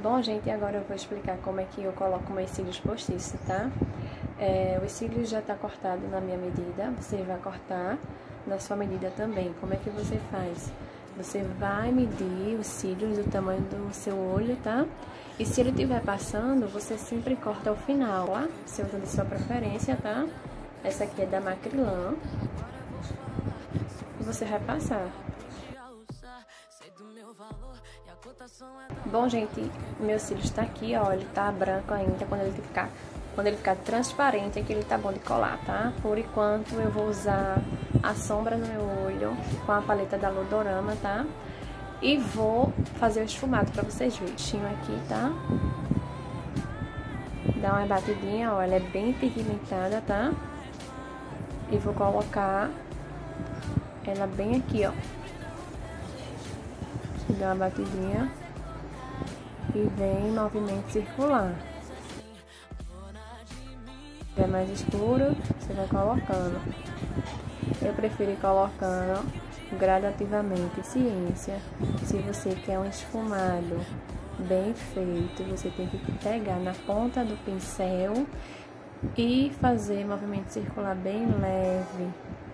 Bom, gente, agora eu vou explicar como é que eu coloco meus cílios postiços, tá? Os cílios já tá cortado na minha medida, você vai cortar na sua medida também. Como é que você faz? Você vai medir os cílios do tamanho do seu olho, tá? E se ele estiver passando, você sempre corta ao final, tá? Você usa de sua preferência, tá? Essa aqui é da Macrylan. E você vai passar. Bom, gente, meu cílio está aqui, ó, ele tá branco ainda. Quando ele ficar transparente, é que ele tá bom de colar, tá? Por enquanto, eu vou usar a sombra no meu olho com a paleta da Ludorama, tá? E vou fazer o esfumado pra vocês verem. Aqui, tá? Dá uma batidinha, ó, ela é bem pigmentada, tá? E vou colocar ela bem aqui, ó. Dá uma batidinha e vem em movimento circular. Se é mais escuro, você vai colocando. Eu prefiro ir colocando gradativamente. Ciência, se você quer um esfumado bem feito, você tem que pegar na ponta do pincel e fazer movimento circular bem leve.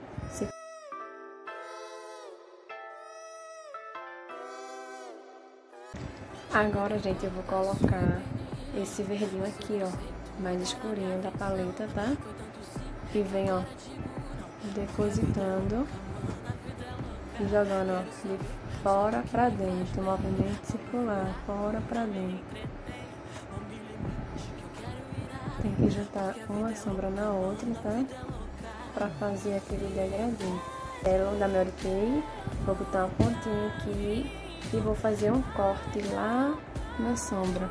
Agora, gente, eu vou colocar esse verdinho aqui, ó, mais escurinho da paleta, tá? E vem, ó, depositando e jogando, ó, de fora pra dentro, movimento circular, fora pra dentro. Tem que juntar uma sombra na outra, tá? Pra fazer aquele degradê. Ela da Mary Kay, vou botar uma pontinha aqui e vou fazer um corte lá na sombra.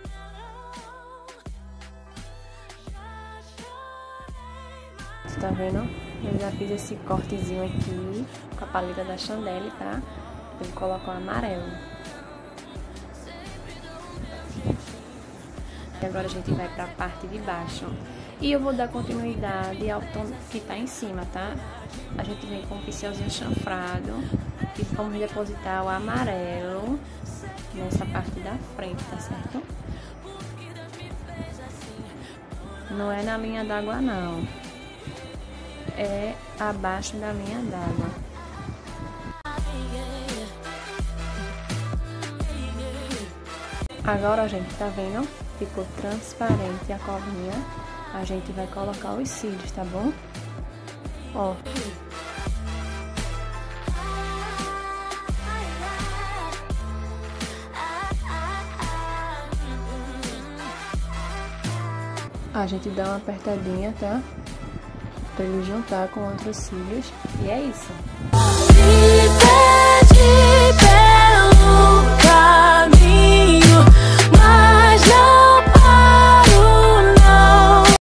Você tá vendo? Eu já fiz esse cortezinho aqui com a paleta da Chandelle, tá? Eu vou colocar o amarelo. E agora a gente vai pra parte de baixo. E eu vou dar continuidade ao tom que tá em cima, tá? A gente vem com um pincelzinho chanfrado e vamos depositar o amarelo nessa parte da frente, tá certo? Não é na linha d'água, não. É abaixo da linha d'água. Agora, gente, tá vendo? Ficou transparente a covinha. A gente vai colocar os cílios, tá bom? Ó. A gente dá uma apertadinha, tá? Pra ele juntar com outros cílios. E é isso.